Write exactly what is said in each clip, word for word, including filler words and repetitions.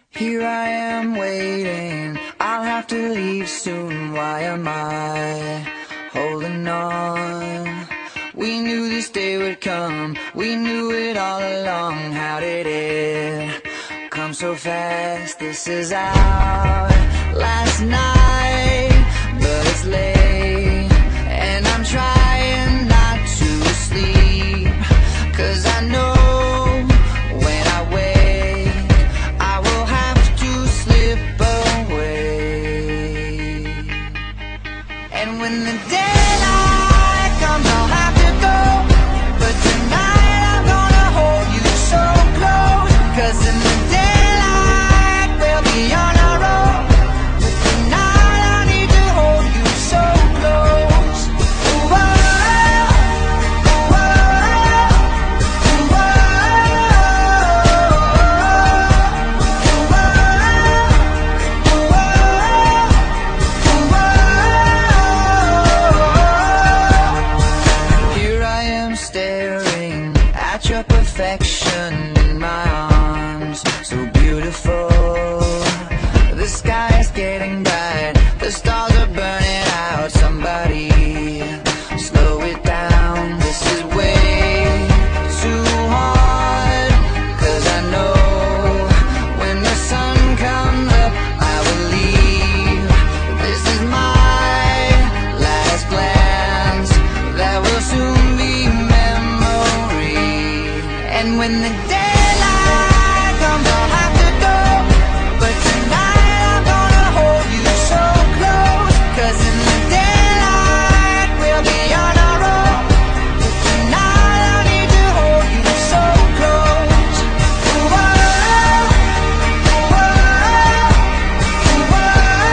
Here I am waiting, I'll have to leave soon. Why am I holding on? We knew this day would come, we knew it all along. How did it come so fast? This is our last night, but it's late, and I'm trying not to sleep, 'cause I know when the daylight comes, I'll have to go. But tonight I'm gonna hold you so close, 'cause in the daylight we'll be on our own. But tonight I need to hold you so close. Ooh, oh, ooh, oh, ooh, oh, ooh, staring at your perfection in my arms, so beautiful. The sky is getting bright, the stars are burning out. Somebody slow it down, this is way too hard. 'Cause I know when the sun comes up I will leave. This is my last glance that will soon be. And when the daylight comes, I'll have to go. But tonight I'm gonna hold you so close, 'cause in the daylight we'll be on our own. But tonight I need to hold you so close. Ooh, oh, ooh, oh, ooh, oh,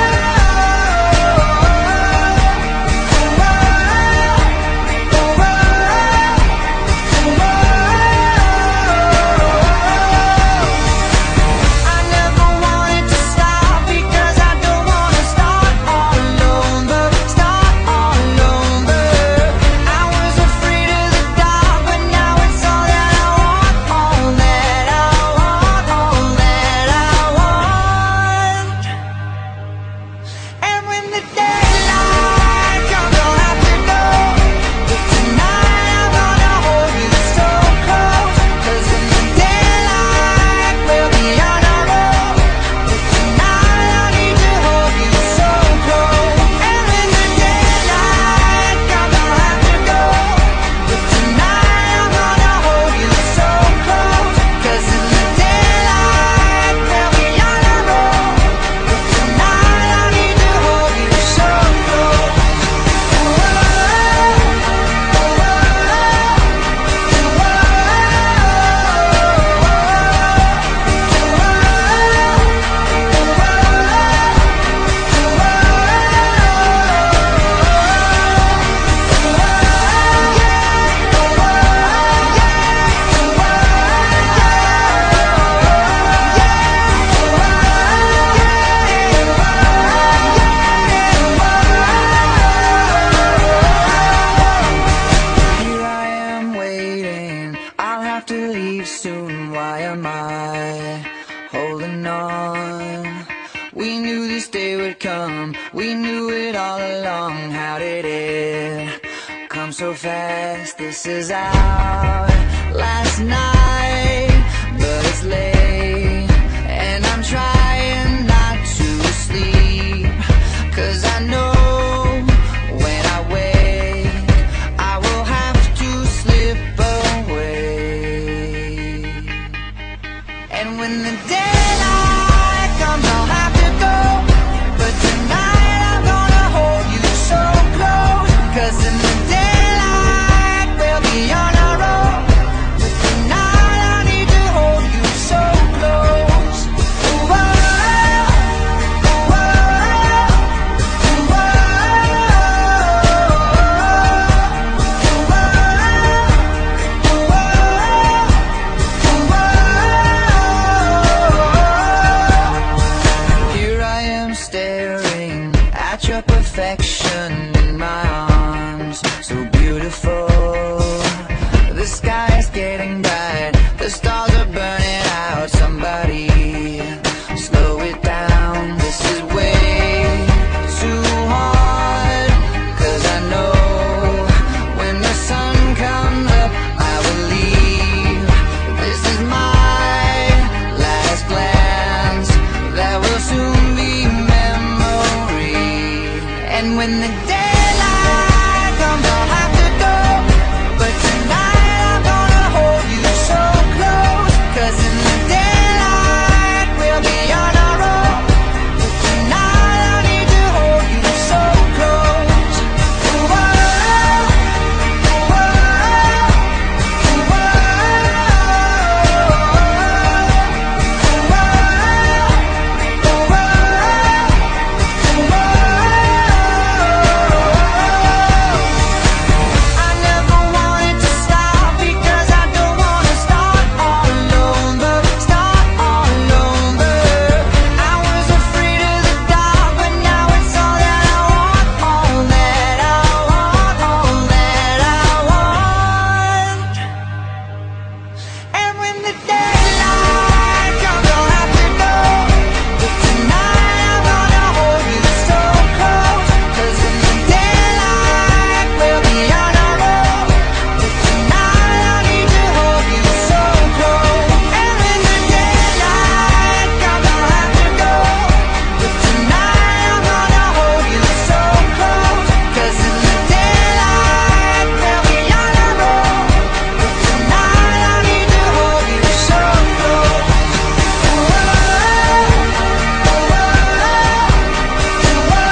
ooh, oh, ooh, oh. To leave soon, why am I holding on? We knew this day would come, we knew it all along. How did it come so fast? This is our last night, but it's late, and I'm trying not to sleep, 'cause I know when I wake I will have to slip away. And when the daylight comes, I'll have to go. But tonight I'm gonna hold you so close, 'cause in the daylight we'll be on our own. But tonight I need to hold you so close. Ooh, oh, ooh, oh, ooh, oh, ooh, oh, ooh, oh, ooh, oh. when the daylight comes, I'll have to go. But tonight I'm gonna hold you so close, 'cause in the daylight we'll be on our own. But tonight I need to hold you so close. Ooh, oh, ooh, oh, ooh, oh, I never wanted to stop because I don't wanna start all over, start all over. I was afraid of the dark, but now it's all that I want, all that I want, all that I want. And when the daylight comes, I'll have to go. But tonight I'm gonna hold you so close, 'cause in the daylight we'll be on our own. But tonight I need to hold you so close. And when the daylight comes, I'll have to go. But tonight I'm gonna hold you so close, 'cause in the daylight we'll be on our own. But tonight I need to hold you so close. Ooh, oh, ooh, oh, ooh, oh,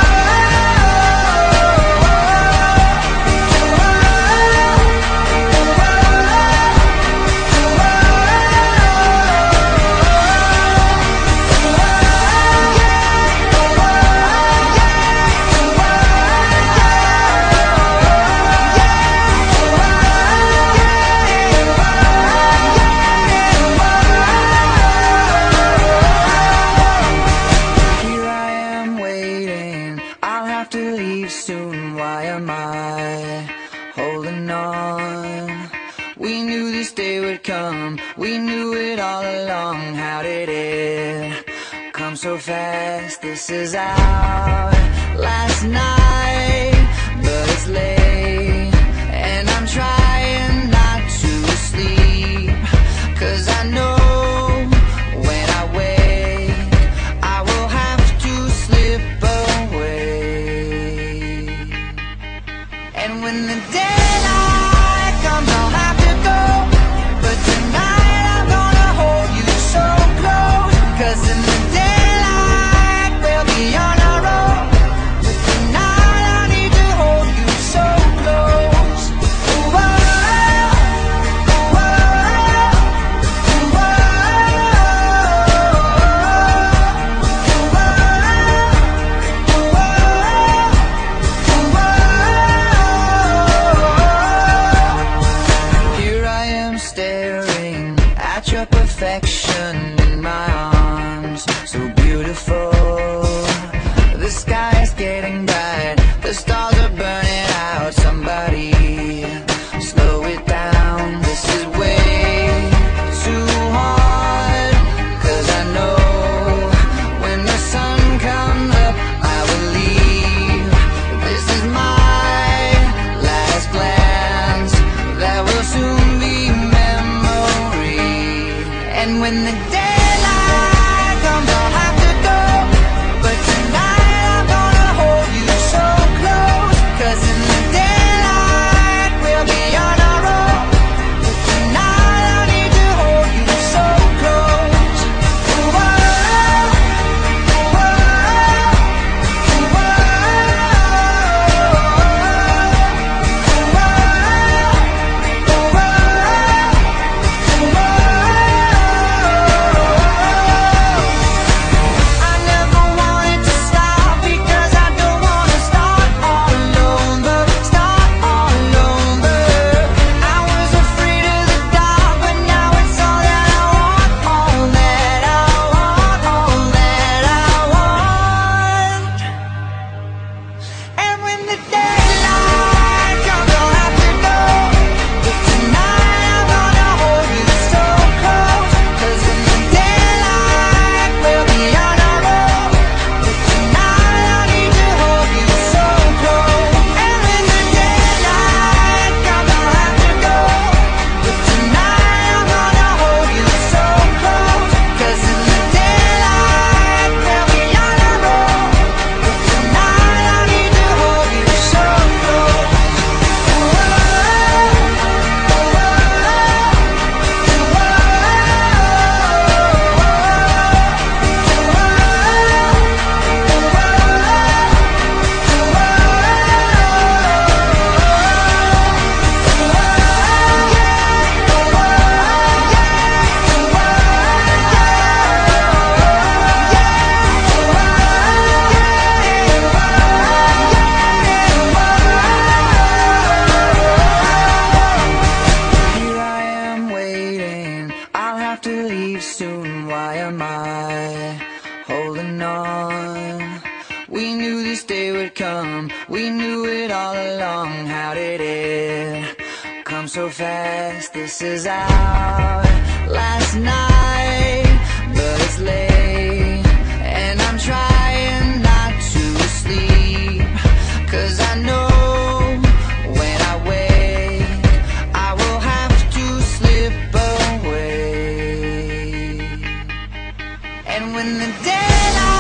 Here I am waiting, I'll have to leave soon. Why am I holding on? We knew this day would come, we knew it all along. How did it come so fast? This is our last night, but it's late, and I'm trying not to sleep, 'cause I know when I wake I will have to slip away. And when the daylight comes, I'll have to go. But tonight I'm gonna hold you so close, 'cause in the daylight we'll be on our own. But tonight I, holding on. We knew this day would come, we knew it all along. How did it come so fast? This is our last night, but it's late, and I'm trying not to sleep, 'cause I know when I wake I will have to slip away. And when the daylight